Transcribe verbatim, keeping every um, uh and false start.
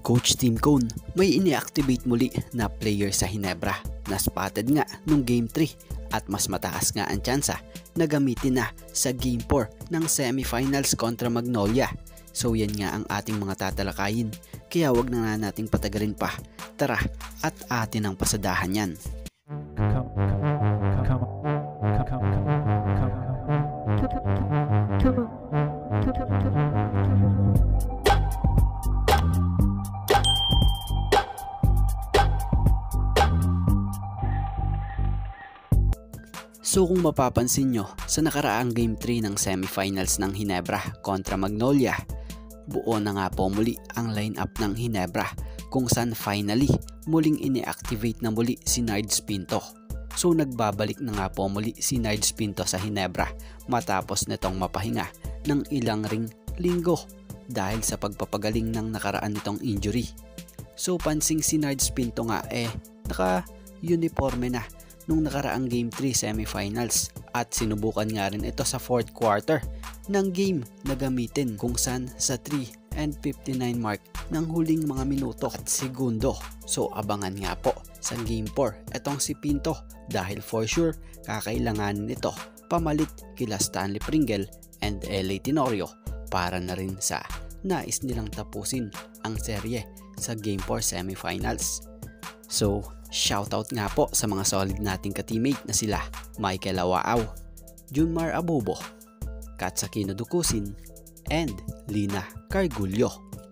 Coach Team Cone, may ini-activate muli na player sa Ginebra na spotted nga nung Game three at mas mataas nga ang tsansa na gamitin na sa Game four ng semifinals kontra Magnolia. So yan nga ang ating mga tatalakayin, kaya wag na nga nating patagalin pa. Tara at atin ang pasadahan yan. So kung mapapansin nyo, sa nakaraang Game three ng semifinals ng Ginebra kontra Magnolia, buo na nga po muli ang lineup ng Ginebra kung saan finally muling ini-activate na muli si Nards Pinto. So nagbabalik na nga po muli si Nards Pinto sa Ginebra matapos nitong mapahinga ng ilang ring linggo dahil sa pagpapagaling ng nakaraan nitong injury. So pansing si Nards Pinto nga eh naka-uniforme na nung nakaraang Game three semifinals at sinubukan nga rin ito sa fourth quarter ng game na gamitin kung saan sa three and fifty-nine mark ng huling mga minuto at segundo. So abangan nga po sa Game four etong si Pinto dahil for sure kakailanganin ito pamalit kila Stanley Pringle and L A Tenorio para na rin sa nais nilang tapusin ang serye sa Game four semifinals. So shoutout nga po sa mga solid nating ka-teammate na sila Michael Awaaw, Junmar Abobo, Katsakino Dukusin, and Lina Cargulyo.